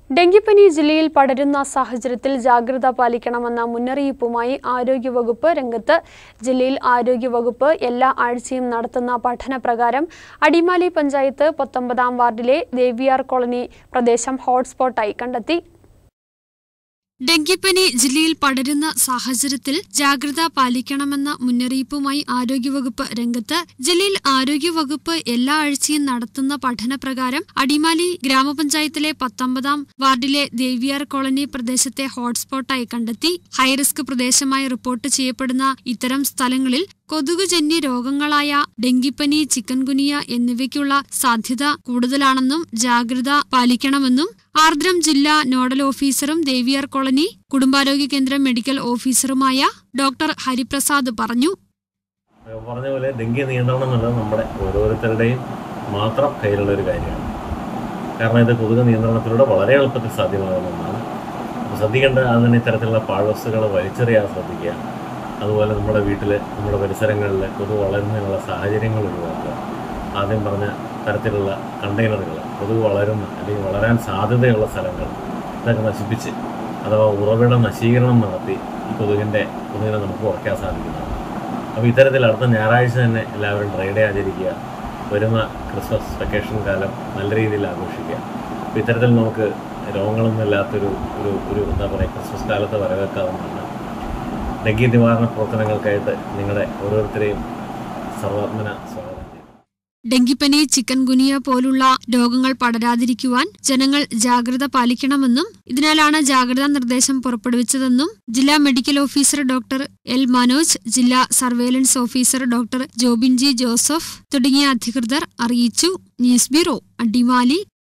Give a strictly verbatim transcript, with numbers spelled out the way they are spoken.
ഡെങ്കിപ്പനി ജില്ലയിൽ പടരുന്ന സാഹചര്യത്തിൽ ജാഗ്രത പാലിക്കണമെന്ന മുന്നറിയിപ്പുമായി ആരോഗ്യവകുപ്പ് രംഗത്ത്. ജില്ലയിൽ ആരോഗ്യവകുപ്പ് എല്ലാ ആഴ്ചയും നടത്തുന്ന പഠനപ്രകാരം അടിമാലി പഞ്ചായത്ത് പത്തൊമ്പതാം വാർഡിലെ ദേവിയാർ കോളനി പ്രദേശം ഹോട്ട്സ്പോട്ടായി കണ്ടെത്തി. ഡെങ്കിപ്പനി ജില്ലയിൽ പടരുന്ന സാഹചര്യത്തിൽ ജാഗ്രത പാലിക്കണമെന്ന മുന്നറിയിപ്പുമായി ആരോഗ്യവകുപ്പ് രംഗത്ത്. ജില്ലയിൽ ആരോഗ്യവകുപ്പ് എല്ലാ ആഴ്ചയും നടത്തുന്ന പഠനപ്രകാരം അടിമാലി ഗ്രാമപഞ്ചായത്തിലെ പത്തൊമ്പതാം വാർഡിലെ ദേവിയാർ കോളനി പ്രദേശത്തെ ഹോട്ട്സ്പോട്ടായി കണ്ടെത്തി. ഹൈറിസ്ക് പ്രദേശമായി റിപ്പോർട്ട് ചെയ്യപ്പെടുന്ന ഇത്തരം സ്ഥലങ്ങളിൽ കൊതുകുജന്യ രോഗങ്ങളായ ഡെങ്കിപ്പനി, ചിക്കൻഗുനിയ എന്നിവയ്ക്കുള്ള സാധ്യത കൂടുതലാണെന്നും ജാഗ്രത പാലിക്കണമെന്നും ആർദ്രം ജില്ലാ നോഡൽ ഓഫീസറും ദേവിയാർ കോളനി കുടുംബാരോഗ്യ കേന്ദ്രം മെഡിക്കൽ ഓഫീസറുമായ ഡോക്ടർ ഹരിപ്രസാദ് പറഞ്ഞു. പറഞ്ഞ പോലെ ഡെങ്കി നിയന്ത്രണം എന്നുള്ളത് നമ്മുടെ ഓരോരുത്തരുടെയും മാത്രം കയ്യിലുള്ള ഒരു കാര്യമാണ്. കാരണം ഇത് കൊതുക് നിയന്ത്രണത്തിലൂടെ വളരെ എളുപ്പത്തിൽ സാധ്യമാകുന്ന ഒന്നാണ്. അപ്പോൾ ശ്രദ്ധിക്കേണ്ട അതിന് ഇത്തരത്തിലുള്ള പാഴ്വസ്തുക്കൾ വലിച്ചെറിയാൻ ശ്രദ്ധിക്കുക. അതുപോലെ നമ്മുടെ വീട്ടിൽ, നമ്മുടെ പരിസരങ്ങളിൽ കൊതുക് വളരുന്നതിനുള്ള സാഹചര്യങ്ങൾ ഒഴിവാക്കുക. ആദ്യം പറഞ്ഞ തരത്തിലുള്ള കണ്ടെയ്നറുകൾ, കൊതുക് വളരുന്ന അല്ലെങ്കിൽ വളരാൻ സാധ്യതയുള്ള സ്ഥലങ്ങൾ ഇതൊക്കെ നശിപ്പിച്ച് അഥവാ ഉറവിട നശീകരണം നടത്തി ഈ കൊതുകിൻ്റെ കൊതുകിനെ നമുക്ക് കുറയ്ക്കാൻ സാധിക്കുന്നതാണ്. അപ്പോൾ ഇത്തരത്തിൽ അടുത്ത ഞായറാഴ്ച തന്നെ എല്ലാവരും ഡ്രൈ ഡേ ആചരിക്കുക. വരുന്ന ക്രിസ്മസ് വെക്കേഷൻ കാലം നല്ല രീതിയിൽ ആഘോഷിക്കുക. അപ്പോൾ ഇത്തരത്തിൽ നമുക്ക് രോഗങ്ങളൊന്നും ഇല്ലാത്തൊരു ഒരു ഒരു എന്താ പറയുക ക്രിസ്മസ് കാലത്ത് വരവേൽക്കാവുന്നതാണ്. ഡെങ്കി നിവാരണ പ്രവർത്തനങ്ങൾക്കായിട്ട് നിങ്ങളുടെ ഓരോരുത്തരെയും സർവാത്മന സ്വാഗതം ചെയ്യും. ഡെങ്കിപ്പനി, ചിക്കൻഗുനിയ പോലുള്ള രോഗങ്ങൾ പടരാതിരിക്കുവാൻ ജനങ്ങൾ ജാഗ്രത പാലിക്കണമെന്നും ഇതിനാലാണ് ജാഗ്രതാ നിർദ്ദേശം പുറപ്പെടുവിച്ചതെന്നും ജില്ലാ medical officer doctor L Manoj, ജില്ലാ surveillance officer doctor Jobin G Joseph തുടങ്ങിയ അധികൃതർ അറിയിച്ചു. News bureau, Adimali.